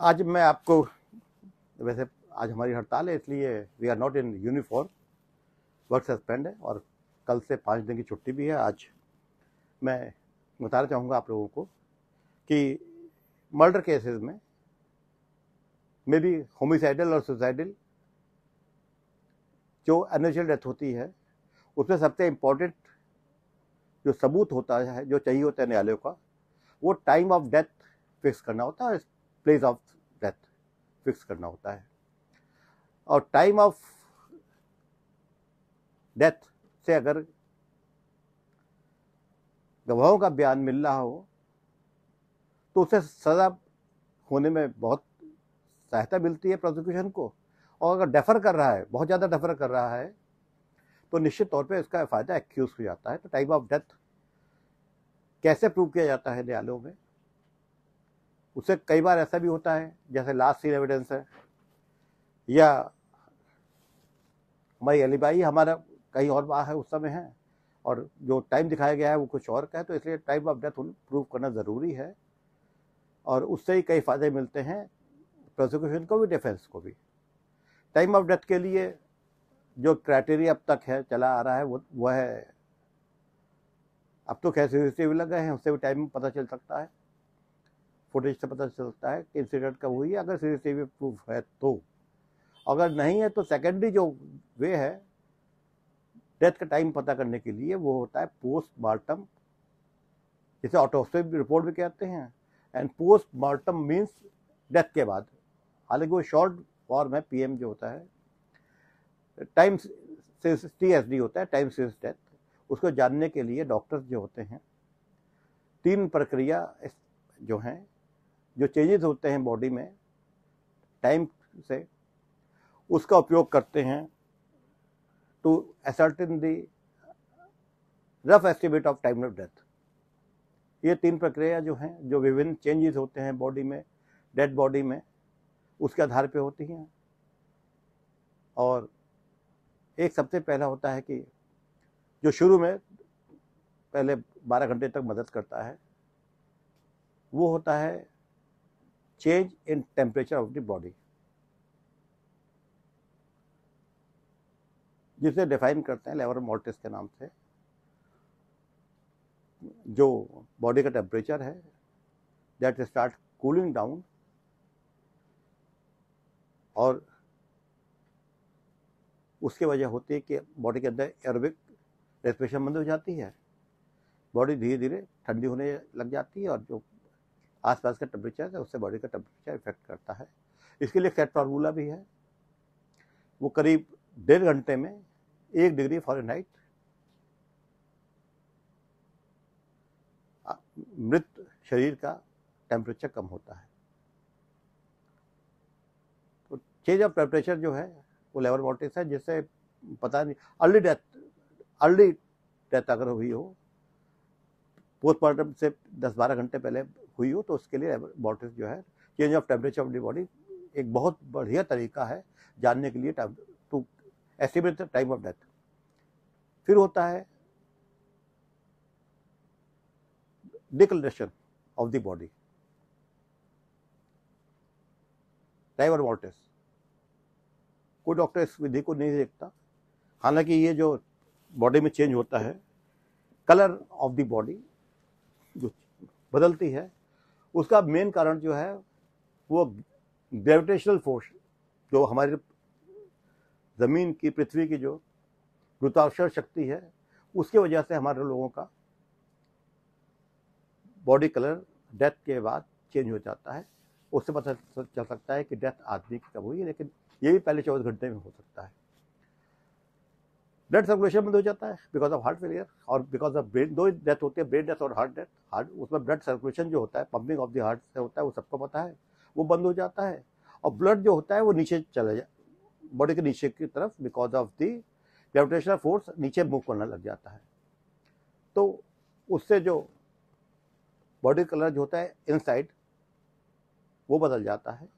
आज मैं आपको, वैसे आज हमारी हड़ताल है इसलिए we are not in uniform, work suspend है और कल से 5 दिन की छुट्टी भी है। आज मैं बताना चाहूँगा आप लोगों को कि मर्डर केसेस में मे बी होमिसाइडल और सुसाइडल जो अननेचुरल डेथ होती है उसमें सबसे इम्पोर्टेंट जो सबूत होता है, जो चाहिए होता है न्यायालयों का, वो टाइम ऑफ डेथ फिक्स करना होता है, प्लेस ऑफ डेथ फिक्स करना होता है। और टाइम ऑफ डेथ से अगर गवाहों का बयान मिल रहा हो तो उससे सज़ा होने में बहुत सहायता मिलती है प्रोसिक्यूशन को। और अगर डेफर कर रहा है, बहुत ज़्यादा डेफर कर रहा है, तो निश्चित तौर पे इसका फ़ायदा एक्यूज हो जाता है। तो टाइम ऑफ डेथ कैसे प्रूव किया जाता है न्यायालयों में, उससे कई बार ऐसा भी होता है जैसे लास्ट सीन एविडेंस है या हमारी एलिबाई हमारा कहीं और बात है उस समय है और जो टाइम दिखाया गया है वो कुछ और का है, तो इसलिए टाइम ऑफ डेथ प्रूव करना ज़रूरी है और उससे ही कई फायदे मिलते हैं प्रोसिक्यूशन को भी, डिफेंस को भी। टाइम ऑफ डेथ के लिए जो क्राइटेरिया अब तक है चला आ रहा है वो है, अब तो खैर सीसीटीवी लग गए हैं, उससे भी टाइम पता चल सकता है, फुटेज से पता चल सकता है कि इंसिडेंट कब हुई है अगर सीसीटीवी प्रूफ है तो। अगर नहीं है तो सेकेंडरी जो वे है डेथ का टाइम पता करने के लिए वो होता है पोस्टमार्टम, जिसे ऑटोप्सी रिपोर्ट भी कहते हैं। एंड पोस्टमार्टम मीन्स डेथ के बाद, हालांकि वो शॉर्ट फॉर्म है, पीएम जो होता है, टाइम TSD होता है, टाइम सीरियस डेथ। उसको जानने के लिए डॉक्टर्स जो होते हैं 3 प्रक्रिया जो हैं, जो चेंजेस होते हैं बॉडी में टाइम से, उसका उपयोग करते हैं to ascertain the rough estimate of time of death. ये 3 प्रक्रिया जो हैं, जो विभिन्न चेंजेस होते हैं बॉडी में, डेड बॉडी में, उसके आधार पे होती हैं। और एक सबसे पहला होता है कि जो शुरू में पहले 12 घंटे तक मदद करता है, वो होता है change in temperature of the body, जिसे डिफाइन करते हैं लेवर मोर्टिस के नाम से। जो बॉडी का टेम्परेचर है दैट स्टार्ट कूलिंग डाउन और उसकी वजह होती है कि बॉडी के अंदर एरोबिक रेस्पिरेशन बंद हो जाती है, बॉडी धीरे धीरे ठंडी होने लग जाती है और जो आसपास का टेम्परेचर है उससे बॉडी का टेम्परेचर इफेक्ट करता है। इसके लिए सेट फार्मूला भी है, वो करीब 1.5 घंटे में 1 डिग्री फ़ारेनहाइट मृत शरीर का टेम्परेचर कम होता है। तो चेंज ऑफ टेम्परेचर जो है वो लेवर मोर्टिस है, जिससे पता नहीं अर्ली डेथ अगर हुई हो, पोस्टमार्टम से 10-12 घंटे पहले हुई हो, तो उसके लिए लेवर मोर्टिस जो है, change of temperature of the body, एक बहुत बढ़िया तरीका है जानने के लिए to estimate the time of death. फिर होता है declaration of the body, livor mortis. कोई डॉक्टर इस विधि को नहीं देखता, हालांकि ये जो बॉडी में चेंज होता है, कलर ऑफ द बॉडी जो बदलती है, उसका मेन कारण जो है वो ग्रेविटेशनल फोर्स, जो हमारे ज़मीन की, पृथ्वी की जो गुरुत्वाकर्षण शक्ति है, उसकी वजह से हमारे लोगों का बॉडी कलर डेथ के बाद चेंज हो जाता है। उससे पता चल सकता है कि डेथ आदमी की कब हुई है, लेकिन ये भी पहले 24 घंटे में हो सकता है। ब्लड सर्कुलेशन बंद हो जाता है बिकॉज ऑफ हार्ट फेलियर और बिकॉज ऑफ ब्रेन, 2 डेथ होती है, ब्रेन डेथ और हार्ट डेथ। उसमें ब्लड सर्कुलेशन जो होता है, पंपिंग ऑफ द हार्ट से होता है, वो सबको पता है, वो बंद हो जाता है। और ब्लड जो होता है वो नीचे चला जाए, बॉडी के नीचे की तरफ, because of the gravitational force नीचे मूव करने लग जाता है। तो उससे जो बॉडी कलर जो होता है इनसाइड, वो बदल जाता है,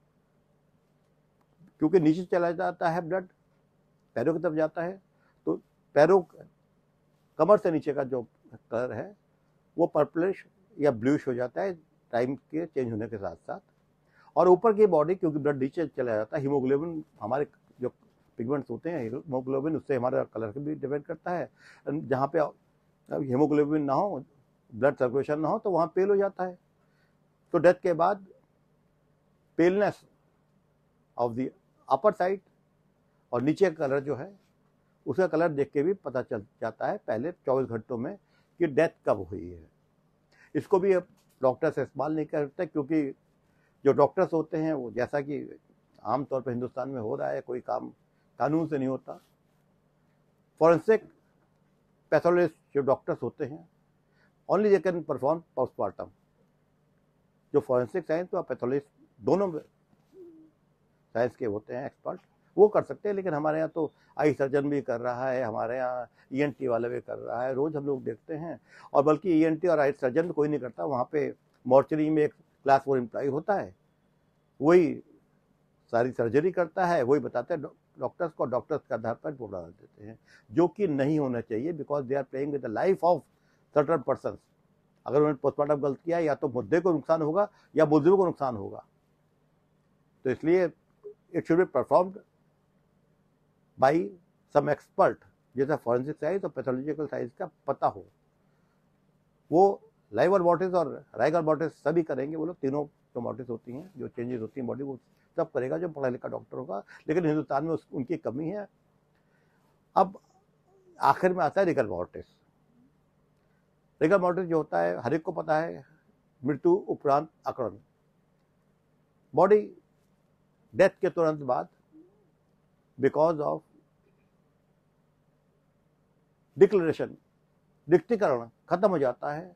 क्योंकि नीचे चला जाता है ब्लड, पैरों की तरफ जाता है, तो पैरों, कमर से नीचे का जो कलर है वो पर्पलिश या ब्लूइश हो जाता है टाइम के चेंज होने के साथ साथ। और ऊपर की बॉडी क्योंकि ब्लड नीचे चला जाता है, हीमोग्लोबिन हमारे जो पिगमेंट्स होते हैं हीमोग्लोबिन, उससे हमारा कलर भी डिपेंड करता है। जहाँ पे हीमोग्लोबिन ना हो, ब्लड सर्कुलेशन ना हो, तो वहाँ पेल हो जाता है। तो डेथ के बाद paleness of the upper side और नीचे का कलर जो है उसका कलर देख के भी पता चल जाता है पहले 24 घंटों में कि डेथ कब हुई है। इसको भी अब डॉक्टर्स इस्तेमाल नहीं करते, क्योंकि जो डॉक्टर्स होते हैं वो, जैसा कि आमतौर पर हिंदुस्तान में हो रहा है, कोई काम कानून से नहीं होता। फॉरेंसिक पैथोलॉजिस्ट जो डॉक्टर्स होते हैं, only they can perform postmortem. जो फॉरेंसिक साइंस और पैथोलॉजिस्ट दोनों साइंस के होते हैं एक्सपर्ट, वो कर सकते हैं। लेकिन हमारे यहाँ तो आई सर्जन भी कर रहा है, हमारे यहाँ ईएनटी वाला भी कर रहा है, रोज हम लोग देखते हैं। और बल्कि ईएनटी और आई सर्जन कोई नहीं करता, वहाँ पे मॉर्चरी में एक क्लास 4 एम्प्लॉय होता है, वही सारी सर्जरी करता है, वही बताते हैं डॉक्टर्स को, डॉक्टर्स के आधार पर रिपोर्ट डाल देते हैं, जो कि नहीं होना चाहिए, because they are playing with the life of certain person. अगर उन्होंने पोस्टमार्टम गलत किया, या तो मुद्दे को नुकसान होगा या मुलजिम को नुकसान होगा। तो इसलिए it should be performed by some expert, जैसा फॉरेंसिक साइंस और पैथोलॉजिकल साइंस का पता हो। वो लाइवर बॉडीज और राइगर बॉडीज सभी करेंगे, वो लोग तीनों जो बॉडीज होती हैं, जो चेंजेस होती हैं बॉडी, वो सब करेगा जो पढ़ा लिखा डॉक्टर होगा। लेकिन हिंदुस्तान में उनकी कमी है। अब आखिर में आता है रिगर मॉर्टिस। रिगर मॉर्टिस जो होता है, हर एक को पता है, मृत्यु उपरांत अकड़न। बॉडी डेथ के तुरंत बाद बिकॉज ऑफ डिक्लेरेशन, रिक्तीकरण खत्म हो जाता है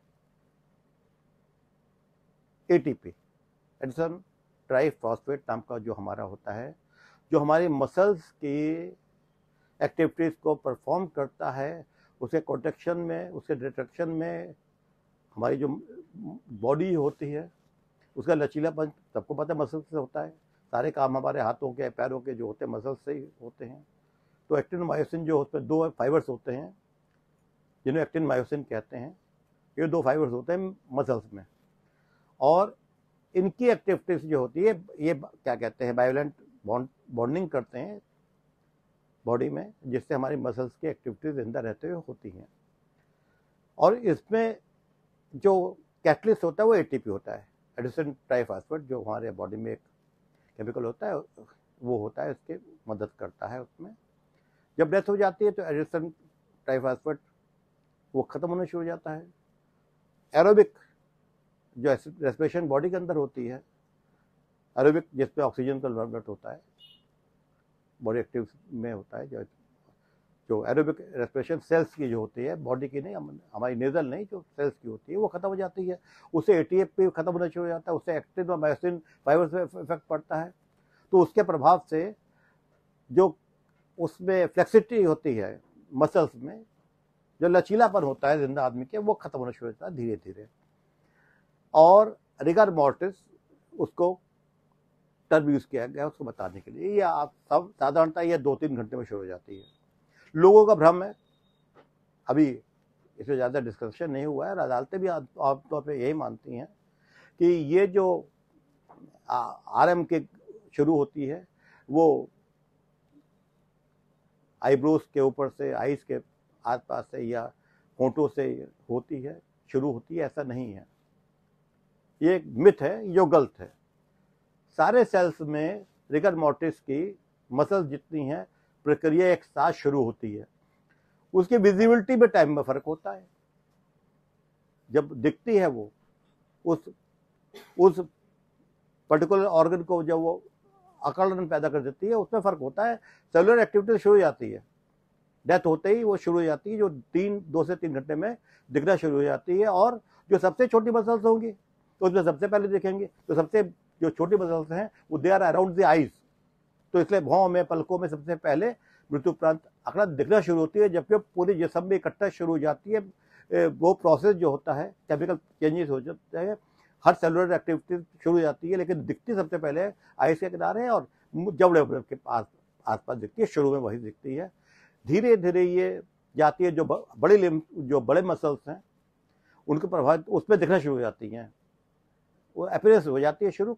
एटीपी, एडिशन ट्राइफॉस्फेट नाम का जो हमारा होता है, जो हमारी मसल्स की एक्टिविटीज को परफॉर्म करता है। उसके कॉन्ट्रैक्शन में, उसके डिट्रैक्शन में हमारी जो बॉडी होती है उसका लचीलापन सबको पता है मसल्स से होता है। सारे काम हमारे हाथों के, पैरों के जो होते हैं मसल्स से ही होते हैं। तो एक्टिन मायोसिन जो उसमें 2 फाइबर्स होते हैं, जिन्हें एक्टिन मायोसिन कहते हैं, ये 2 फाइबर्स होते हैं मसल्स में। और इनकी एक्टिविटीज जो होती है, ये क्या कहते हैं, बायोलेंट बॉन्डिंग करते हैं बॉडी में, जिससे हमारी मसल्स की एक्टिविटीज अंदर रहते हुए होती हैं। और इसमें जो कैटलिस्ट होता है वो एटीपी होता है, एडिशन ट्राइफॉस्फेट, जो हमारे बॉडी में एक केमिकल होता है, वो होता है, इसके मदद करता है उसमें। जब डेथ हो जाती है तो एडिशन ट्राइफॉस्फेट वो खत्म होना शुरू हो जाता है। एरोबिक जो रेस्पिरेशन बॉडी के अंदर होती है, एरोबिक जिसपे ऑक्सीजन का डेवलपमेंट होता है, बॉडी एक्टिव में होता है, जो एरोबिक रेस्पिरेशन सेल्स की जो होती है, बॉडी की नहीं, हमारी नेजल नहीं, जो सेल्स की होती है वो खत्म हो जाती है। उससे एटीएफ खत्म होना शुरू हो जाता है, उससे एक्टिन और मायोसिन फाइबर से इफेक्ट पड़ता है। तो उसके प्रभाव से जो उसमें फ्लेक्सिबिलिटी होती है मसल्स में, जो लचीलापन होता है जिंदा आदमी के, वो खत्म होना शुरू होता है धीरे धीरे। और रिगर मॉर्टिस उसको टर्म यूज किया गया उसको बताने के लिए। ये आप सब साधारणतः ये 2-3 घंटे में शुरू हो जाती है। लोगों का भ्रम है, अभी इसमें ज़्यादा डिस्कशन नहीं हुआ है, अदालतें भी आमतौर पे यही मानती हैं कि ये जो आरएम के शुरू होती है वो आईब्रोज के ऊपर से, आईज के आसपास से या होंठों से होती है, शुरू होती है, ऐसा नहीं है। ये एक मिथ है जो गलत है। सारे सेल्स में रिगर मॉर्टिस की मसल्स जितनी हैं प्रक्रिया एक साथ शुरू होती है। उसकी विजिबिलिटी में टाइम में फर्क होता है। जब दिखती है वो उस पर्टिकुलर ऑर्गन को जब वो अकड़न पैदा कर देती है, उसमें फर्क होता है। सेलुलर एक्टिविटी शुरू हो जाती है, डेथ होते ही वो शुरू हो जाती है, जो 2 से 3 घंटे में दिखना शुरू हो जाती है। और जो सबसे छोटी मसल्स होंगी तो उसमें सबसे पहले दिखेंगे। तो सबसे जो छोटी मसल्स हैं वो they are around the eyes, तो इसलिए भौं में, पलकों में सबसे पहले मृत्यु उपरांत अकड़ा दिखना शुरू होती है। जबकि पूरी जिस्म में इकट्ठा शुरू हो जाती है। वो प्रोसेस जो होता है, केमिकल चेंजेस हो जाते हैं, हर सेलुलर एक्टिविटी शुरू हो जाती है, लेकिन दिखती सबसे पहले आईज के किनारे और जबड़े के आसपास दिखती है। शुरू में वही दिखती है, धीरे धीरे ये जाती है। जो बड़े मसल्स हैं उनके प्रभाव उसमें दिखना शुरू हो जाती हैं, वो अपीयरेंस हो जाती है शुरू।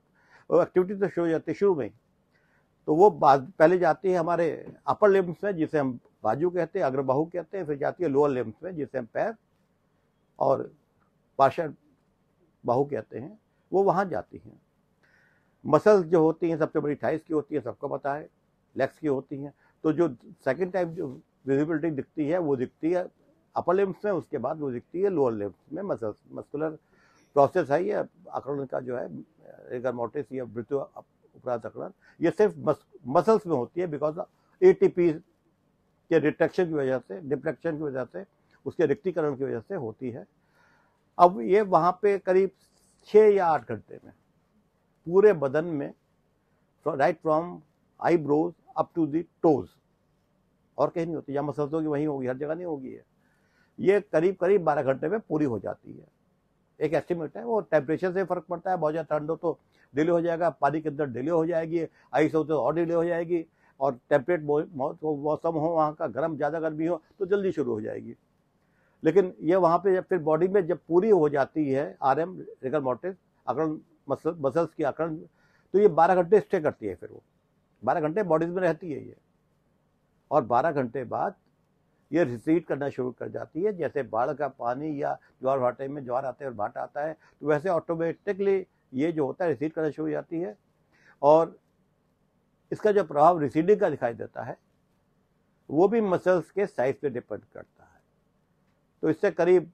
वो एक्टिविटी तो शुरू हो जाती है शुरू में ही। तो वो पहले जाती है हमारे अपर लिम्स में जिसे हम बाजू कहते हैं, अग्रबाहु कहते हैं, फिर जाती है लोअर लिम्स में जिसे हम पैर और पार्श्व बाहु कहते हैं, वो वहाँ जाती हैं। मसल्स जो होती हैं सबसे बड़ी थाइस की होती है, सबको पता है, लेग्स की होती हैं। तो जो सेकंड टाइप जो विजिबिलिटी दिखती है वो दिखती है अपर लिम्स में, उसके बाद वो दिखती है लोअर लिम्स में। मस्कुलर प्रोसेस है ये अकड़न का जो है, रिगर मोर्टिस या वृत्ति उपरांत अकड़न, ये सिर्फ मसल्स में होती है बिकॉज एटीपी के रिट्रैक्शन की वजह से, डिफ्लेक्शन की वजह से, उसके रिक्तीकरण की वजह से होती है। अब ये वहाँ पे करीब 6 या 8 घंटे में पूरे बदन में, right from eyebrows up to the toes, और कहीं नहीं होती। या मसल्स होगी वहीं होगी, हर जगह नहीं होगी है। ये करीब करीब 12 घंटे में पूरी हो जाती है। एक एस्टिमेट है, वो टेम्परेचर से फर्क पड़ता है। बहुत ज़्यादा ठंड हो तो डिले हो जाएगा, पानी के अंदर डिले हो जाएगी, आइस हो तो और डिले हो जाएगी, और टेम्परेट मौसम हो वहाँ का, गर्म ज़्यादा गर्मी हो तो जल्दी शुरू हो जाएगी। लेकिन ये वहाँ पे जब फिर बॉडी में जब पूरी हो जाती है आरएम रिगर मोर्टिस अकड़न, मसल्स की अकड़न, तो ये 12 घंटे स्टे करती है। फिर वो 12 घंटे बॉडीज में रहती है ये, और 12 घंटे बाद ये रिसीड करना शुरू कर जाती है। जैसे बाढ़ का पानी या ज्वार भाटे में ज्वार आते हैं और भाटा आता है, तो वैसे ऑटोमेटिकली ये जो होता है रिसीड करना शुरू हो जाती है। और इसका जो प्रभाव रिसीडिंग का दिखाई देता है वो भी मसल्स के साइज पे डिपेंड करता है। तो इससे करीब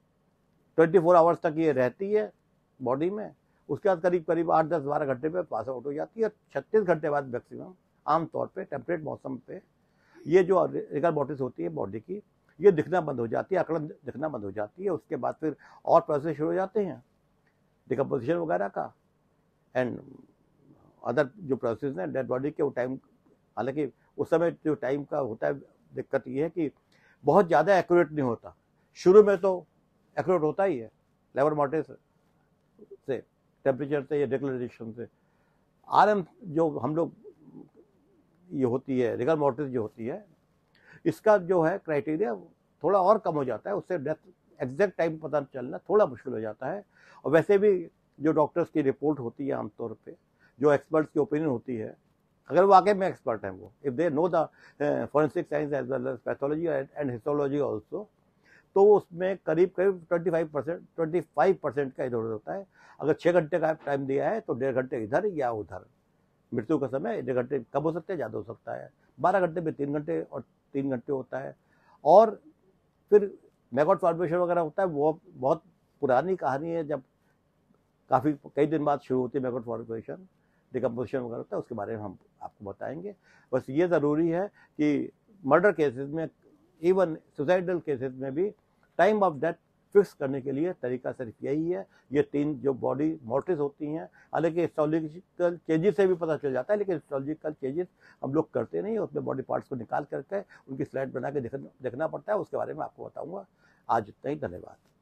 24 आवर्स तक ये रहती है बॉडी में। उसके बाद करीब करीब 8, 10, 12 घंटे पे पास आउट हो जाती है। 36 घंटे बाद मैक्सिमम आमतौर पे टेम्परेट मौसम पे ये जो रिगर मोर्टिस होती है बॉडी की, ये दिखना बंद हो जाती है, अकड़न दिखना बंद हो जाती है। उसके बाद फिर और प्रोसेस शुरू हो जाते हैं डिकम्पोजिशन वगैरह का एंड अदर जो प्रोसेस है डेड बॉडी के। वो टाइम, हालांकि उस समय जो टाइम का होता है, दिक्कत ये है कि बहुत ज़्यादा एक्यूरेट नहीं होता। शुरू में तो एक्यूरेट होता ही है लेबर मोर्टिस से, टेम्परेचर से या डिक्लेरेशन से। आरएम जो हम लोग ये होती है रिगर मोर्टिस जो होती है, इसका जो है क्राइटेरिया थोड़ा और कम हो जाता है। उससे डेथ एग्जैक्ट टाइम पता चलना थोड़ा मुश्किल हो जाता है। और वैसे भी जो डॉक्टर्स की रिपोर्ट होती है आमतौर पे, जो एक्सपर्ट्स की ओपिनियन होती है, अगर वाकई में एक्सपर्ट हैं वो, if they know the forensic science as well as pathology and histology also, तो उसमें करीब करीब 25% का इधर उधर होता है। अगर 6 घंटे का टाइम दिया है तो 1.5 घंटे इधर या उधर। मृत्यु का समय 1.5 घंटे कम हो सकते हैं, ज़्यादा हो सकता है। 12 घंटे में 3 घंटे और 3 घंटे होता है। और फिर मैगॉट फॉर्मेशन वगैरह होता है, वो बहुत पुरानी कहानी है। जब काफ़ी कई दिन बाद शुरू होती है मैगॉट फॉर्मेशन, डिकम्पोजिशन वगैरह होता है, उसके बारे में हम आपको बताएंगे। बस ये ज़रूरी है कि मर्डर केसेस में, इवन सुसाइडल केसेस में भी टाइम ऑफ डेथ फिक्स करने के लिए तरीका सिर्फ यही है। ये 3 जो बॉडी मोर्टिस होती हैं, हालांकि हिस्टोलॉजिकल चेंजेस से भी पता चल जाता है, लेकिन हिस्टोलॉजिकल चेंजेस हम लोग करते नहीं, उसमें बॉडी पार्ट्स को निकाल करके उनकी स्लाइड बना के देखना पड़ता है। उसके बारे में आपको बताऊंगा। आज इतना ही, धन्यवाद।